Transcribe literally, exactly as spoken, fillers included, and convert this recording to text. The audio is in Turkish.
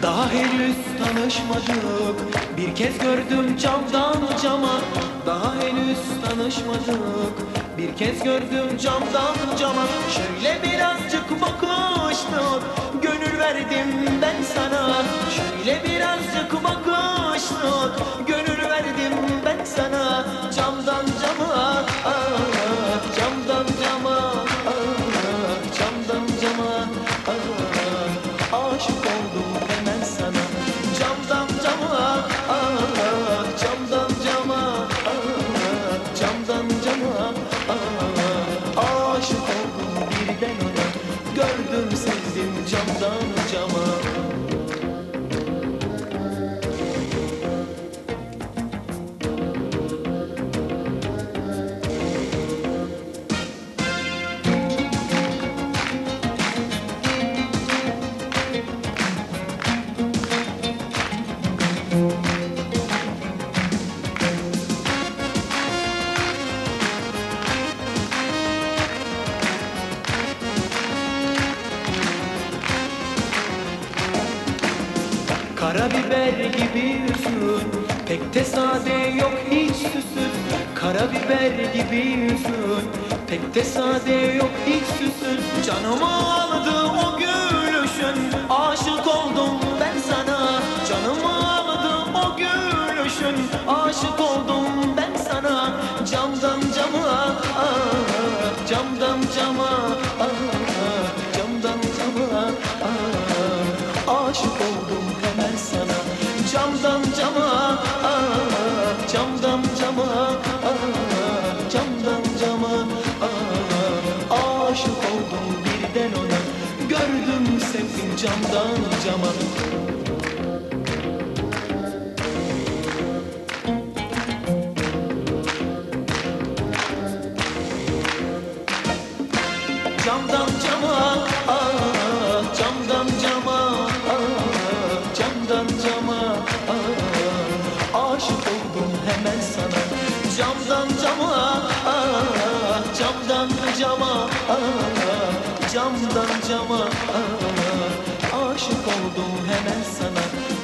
Daha henüz tanışmadık, bir kez gördüm camdan cama. Daha henüz tanışmadık, bir kez gördüm camdan cama. Şöyle birazcık bakıştık, gönül verdim ben sana. Şöyle birazcık bakıştık, gönül verdim ben sana. Camdan cama, ah, camdan cama, ah, camdan cama, ah, aşık oldum hemen sana. Camdan cama, ah, camdan cama, ah, camdan cama, ah, aşık oldum birden ona. Gördüm sevdim camdan cama. Karabiber gibi yüzün, pek de sade yok hiç süsün. Karabiber gibi yüzün, pek de sade yok hiç süsün. Canımı aldı o gülüşün, aşık oldum ben sana. Canımı aldı o gülüşün, aşık oldum ben sana. Camdan cama, ah, camdan cama, ah, camdan cama, ah, aşık oldum hemen sana. Camdan cama, ah, camdan cama, ah, camdan cama, ah, aşık oldum birden ona. Gördüm sevdim camdan cama. Camdan cama, ah, camdan cama, ah, camdan cama, ah, aşık oldum hemen sana. Camdan cama, ah, camdan cama, ah, camdan cama, ah, aşık oldum hemen sana.